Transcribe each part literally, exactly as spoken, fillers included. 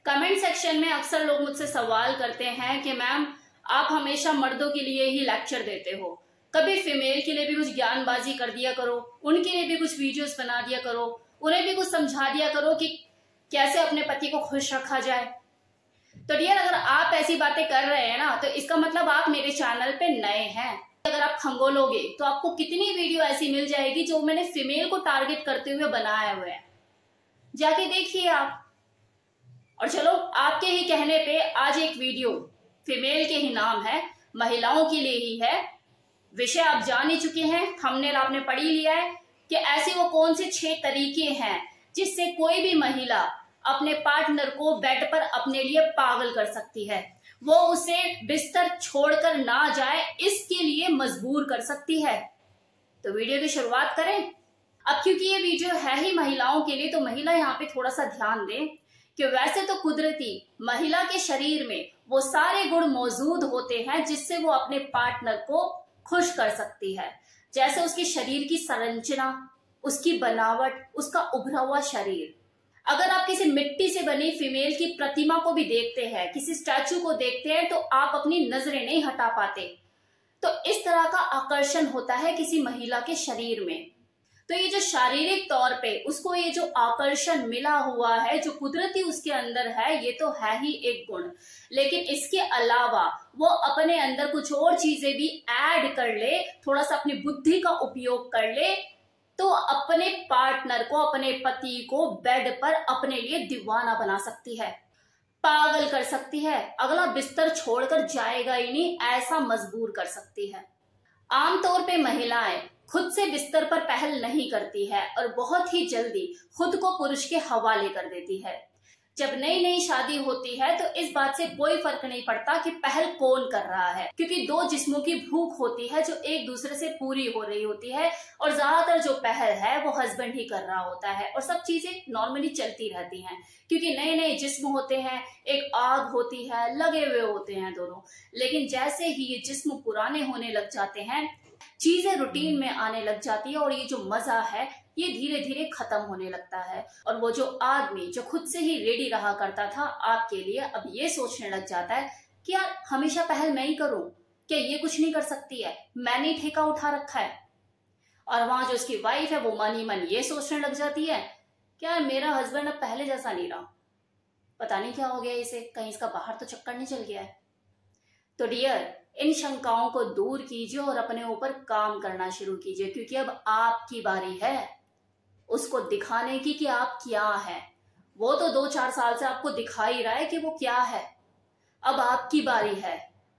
Comment section में अक्सर लोग मुझसे सवाल करते हैं कि मैम आप हमेशा मर्दों के लिए ही लेक्चर देते हो, कभी फीमेल के लिए भी कुछ ज्ञानबाजी कर दिया करो, उनके लिए भी कुछ वीडियोस बना दिया करो, उन्हें भी कुछ समझा दिया करो कि कैसे अपने पति को खुश रखा जाए। तो डियर, अगर आप ऐसी बातें कर रहे हैं ना, तो इसका मतलब आप मेरे चैनल पे नए हैं। अगर आप खंगोलोगे तो आपको कितनी वीडियो ऐसी मिल जाएगी जो मैंने फीमेल को टारगेट करते हुए बनाए हुए हैं, जाके देखिए आप। और चलो, आपके ही कहने पे आज एक वीडियो फीमेल के ही नाम है, महिलाओं के लिए ही है। विषय आप जान ही चुके हैं, थंबनेल आपने पढ़ ही लिया है कि ऐसे वो कौन से छह तरीके हैं जिससे कोई भी महिला अपने पार्टनर को बेड पर अपने लिए पागल कर सकती है, वो उसे बिस्तर छोड़कर ना जाए इसके लिए मजबूर कर सकती है। तो वीडियो की शुरुआत करें। अब क्योंकि ये वीडियो है ही महिलाओं के लिए, तो महिला यहाँ पे थोड़ा सा ध्यान दें कि वैसे तो कुदरती महिला के शरीर में वो सारे गुण मौजूद होते हैं जिससे वो अपने पार्टनर को खुश कर सकती है, जैसे उसके शरीर की संरचना, उसकी बनावट, उसका उभरा हुआ शरीर। अगर आप किसी मिट्टी से बनी फीमेल की प्रतिमा को भी देखते हैं, किसी स्टैचू को देखते हैं, तो आप अपनी नजरें नहीं हटा पाते। तो इस तरह का आकर्षण होता है किसी महिला के शरीर में। तो ये जो शारीरिक तौर पे उसको ये जो आकर्षण मिला हुआ है, जो कुदरती उसके अंदर है, ये तो है ही एक गुण। लेकिन इसके अलावा वो अपने अंदर कुछ और चीजें भी ऐड कर ले, थोड़ा सा अपनी बुद्धि का उपयोग कर ले, तो अपने पार्टनर को, अपने पति को बेड पर अपने लिए दीवाना बना सकती है, पागल कर सकती है, अगला बिस्तर छोड़कर जाएगा ही नहीं ऐसा मजबूर कर सकती है। आमतौर पे महिलाएं खुद से बिस्तर पर पहल नहीं करती है और बहुत ही जल्दी खुद को पुरुष के हवाले कर देती है। जब नई नई शादी होती है तो इस बात से कोई फर्क नहीं पड़ता कि पहल कौन कर रहा है, क्योंकि दो जिस्मों की भूख होती है जो एक दूसरे से पूरी हो रही होती है, और ज्यादातर जो पहल है वो हस्बैंड ही कर रहा होता है, और सब चीजें नॉर्मली चलती रहती हैं क्योंकि नए नए जिस्म होते हैं, एक आग होती है, लगे हुए होते हैं दोनों। लेकिन जैसे ही ये जिस्म पुराने होने लग जाते हैं, चीजें रूटीन में आने लग जाती है और ये जो मजा है ये धीरे धीरे खत्म होने लगता है, और वो जो आदमी जो खुद से ही रेडी रहा करता था आपके लिए, अब ये सोचने लग जाता है कि यार हमेशा पहल मैं ही करूं, क्या ये कुछ नहीं कर सकती है, मैंने ठेका उठा रखा है। और वहां जो उसकी वाइफ है वो मन ही मन ये सोचने लग जाती है कि यार मेरा हस्बैंड अब पहले जैसा नहीं रहा, पता नहीं क्या हो गया इसे, कहीं इसका बाहर तो चक्कर नहीं चल गया है। तो डियर, इन शंकाओं को दूर कीजिए और अपने ऊपर काम करना शुरू कीजिए, क्योंकि अब आपकी बारी है उसको दिखाने की कि आप क्या है। वो तो दो चार साल से आपको दिखा ही रहा है कि वो क्या है, अब आपकी बारी है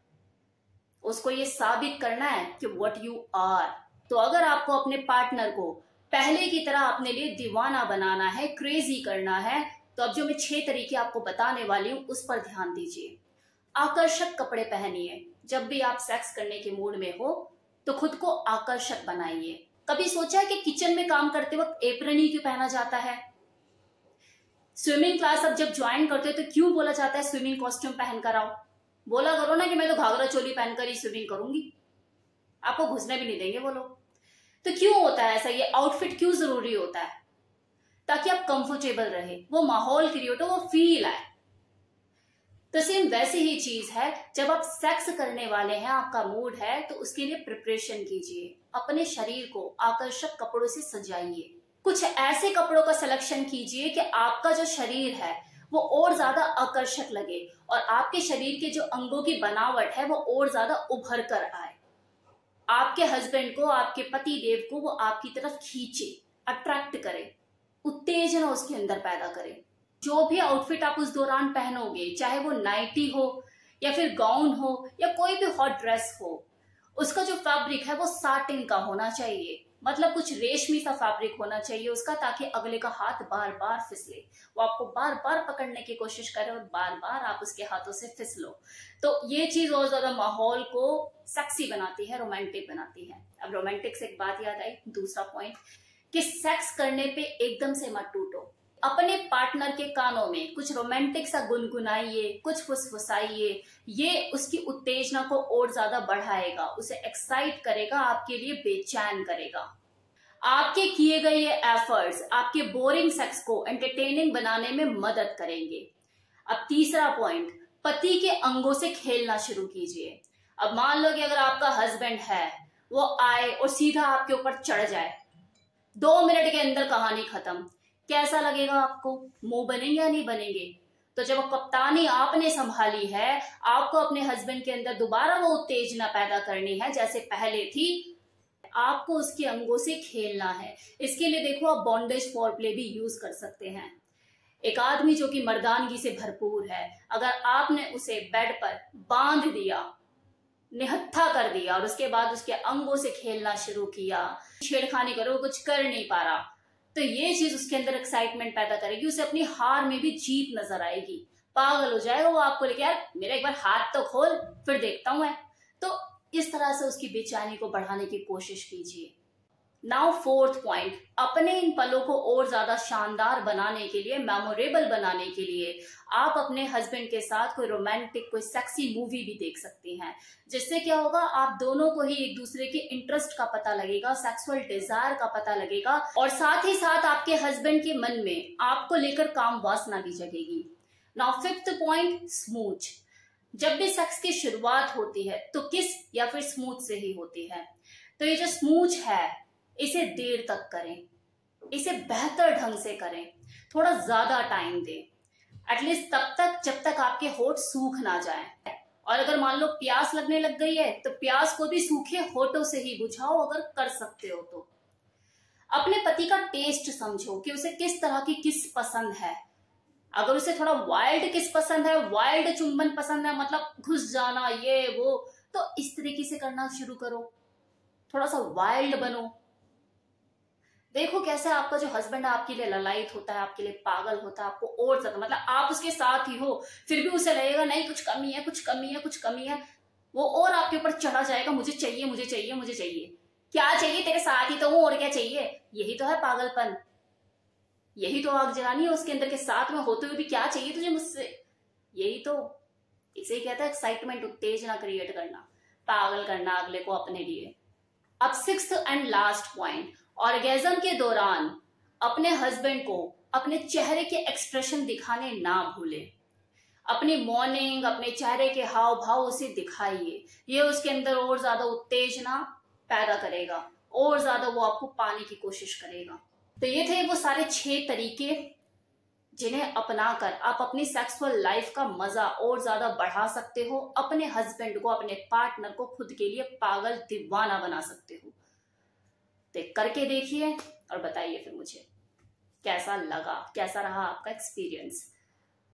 उसको ये साबित करना है कि व्हाट यू आर। तो अगर आपको अपने पार्टनर को पहले की तरह अपने लिए दीवाना बनाना है, क्रेजी करना है, तो अब जो मैं छह तरीके आपको बताने वाली हूं उस पर ध्यान दीजिए। आकर्षक कपड़े पहनिए। जब भी आप सेक्स करने के मूड में हो तो खुद को आकर्षक बनाइए। कभी सोचा है कि किचन में काम करते वक्त एप्रन ही क्यों पहना जाता है? स्विमिंग क्लास अब जब ज्वाइन करते हो तो क्यों बोला जाता है स्विमिंग कॉस्ट्यूम पहन कर आओ? बोला करो ना कि मैं तो घाघरा चोली पहनकर ही स्विमिंग करूंगी, आपको घुसने भी नहीं देंगे वो लोग। तो क्यों होता है ऐसा? ये आउटफिट क्यों जरूरी होता है? ताकि आप कंफर्टेबल रहे, वो माहौल क्रिएट हो, वो फील आए। तो सेम वैसी ही चीज है, जब आप सेक्स करने वाले हैं, आपका मूड है, तो उसके लिए प्रिपरेशन कीजिए। अपने शरीर को आकर्षक कपड़ों से सजाइए। कुछ ऐसे कपड़ों का सिलेक्शन कीजिए कि आपका जो शरीर है वो और ज्यादा आकर्षक लगे और आपके शरीर के जो अंगों की बनावट है वो और ज्यादा उभर कर आए, आपके हस्बैंड को, आपके पति देव को वो आपकी तरफ खींचे, अट्रैक्ट करे, उत्तेजना उसके अंदर पैदा करे। जो भी आउटफिट आप उस दौरान पहनोगे, चाहे वो नाइटी हो या फिर गाउन हो या कोई भी हॉट ड्रेस हो, उसका जो फैब्रिक है वो साटिन का होना चाहिए, मतलब कुछ रेशमी सा फैब्रिक होना चाहिए उसका, ताकि अगले का हाथ बार बार फिसले, वो आपको बार बार पकड़ने की कोशिश करे और बार बार आप उसके हाथों से फिसलो। तो ये चीज और ज्यादा माहौल को सेक्सी बनाती है, रोमांटिक बनाती है। अब रोमांटिक से एक बात याद आई, दूसरा पॉइंट, कि सेक्स करने पे एकदम से मत टूटो। अपने पार्टनर के कानों में कुछ रोमांटिक सा गुनगुनाइए, कुछ फुसफुसाइए, ये उसकी उत्तेजना को और ज्यादा बढ़ाएगा, उसे एक्साइट करेगा, आपके लिए बेचैन करेगा। आपके किए गए ये एफर्ट्स आपके बोरिंग सेक्स को एंटरटेनिंग बनाने में मदद करेंगे। अब तीसरा पॉइंट, पति के अंगों से खेलना शुरू कीजिए। अब मान लो कि अगर आपका हस्बैंड है, वो आए और सीधा आपके ऊपर चढ़ जाए, दो मिनट के अंदर कहानी खत्म, कैसा लगेगा आपको? मुंह बनेंगे या नहीं बनेंगे? तो जब कप्तानी आपने संभाली है, आपको अपने हस्बैंड के अंदर दोबारा वो उत्तेजना पैदा करनी है जैसे पहले थी, आपको उसके अंगों से खेलना है। इसके लिए देखो आप बॉन्डेज फॉर प्ले भी यूज कर सकते हैं। एक आदमी जो कि मर्दानगी से भरपूर है, अगर आपने उसे बेड पर बांध दिया, निहत्था कर दिया और उसके बाद उसके अंगों से खेलना शुरू किया, छेड़खानी करो, कुछ कर नहीं पा रहा, तो ये चीज उसके अंदर एक्साइटमेंट पैदा करेगी, उसे अपनी हार में भी जीत नजर आएगी, पागल हो जाएगा वो आपको लेके, यार मेरा एक बार हाथ तो खोल फिर देखता हूं मैं। तो इस तरह से उसकी बेचैनी को बढ़ाने की कोशिश कीजिए। नाउ फोर्थ पॉइंट, अपने इन पलों को और ज्यादा शानदार बनाने के लिए, मेमोरेबल बनाने के लिए आप अपने हस्बैंड के साथ कोई रोमांटिक, कोई सेक्सी मूवी भी देख सकती हैं, जिससे क्या होगा, आप दोनों को ही एक दूसरे के इंटरेस्ट का पता लगेगा, सेक्सुअल डिजायर का पता लगेगा, और साथ ही साथ आपके हस्बैंड के मन में आपको लेकर काम वासना भी जगेगी। Now fifth point, smooch. जब भी सेक्स की शुरुआत होती है तो किस या फिर स्मूथ से ही होती है, तो ये जो स्मूच है इसे देर तक करें, इसे बेहतर ढंग से करें, थोड़ा ज्यादा टाइम दें, एटलीस्ट तब तक जब तक आपके होठ सूख ना जाए। और अगर मान लो प्यास लगने लग गई है तो प्यास को भी सूखे होठों से ही बुझाओ, अगर कर सकते हो तो। अपने पति का टेस्ट समझो कि उसे किस तरह की किस पसंद है। अगर उसे थोड़ा वाइल्ड किस पसंद है, वाइल्ड चुंबन पसंद है, मतलब घुस जाना ये वो, तो इस तरीके से करना शुरू करो, थोड़ा सा वाइल्ड बनो। देखो कैसे आपका जो हस्बैंड है आपके लिए ललायत होता है, आपके लिए पागल होता है, आपको और ज्यादा, मतलब आप उसके साथ ही हो फिर भी उसे लगेगा नहीं कुछ कमी है, कुछ कमी है, कुछ कमी है, वो और आपके ऊपर चढ़ा जाएगा, मुझे चाहिए मुझे चाहिए मुझे चाहिए। क्या चाहिए? तेरे साथ ही तो हूं, और क्या चाहिए? यही तो है पागलपन, यही तो आग जलानी है उसके अंदर के साथ में होते हुए भी क्या चाहिए तुझे मुझसे, यही तो, इसे कहता है एक्साइटमेंट, उत्तेजना क्रिएट करना, पागल करना अगले को अपने लिए। अब sixth and last point, orgasm के दौरान अपने हस्बैंड को अपने चेहरे के एक्सप्रेशन दिखाने ना भूलें। अपनी मॉर्निंग, अपने चेहरे के हाव भाव उसे दिखाइए, ये उसके अंदर और ज्यादा उत्तेजना पैदा करेगा, और ज्यादा वो आपको पाने की कोशिश करेगा। तो ये थे वो सारे छह तरीके जिन्हें अपनाकर आप अपनी सेक्सुअल लाइफ का मजा और ज्यादा बढ़ा सकते हो, अपने हस्बैंड को, अपने पार्टनर को खुद के लिए पागल दीवाना बना सकते हो। तो करके देखिए और बताइए फिर मुझे कैसा लगा, कैसा रहा आपका एक्सपीरियंस।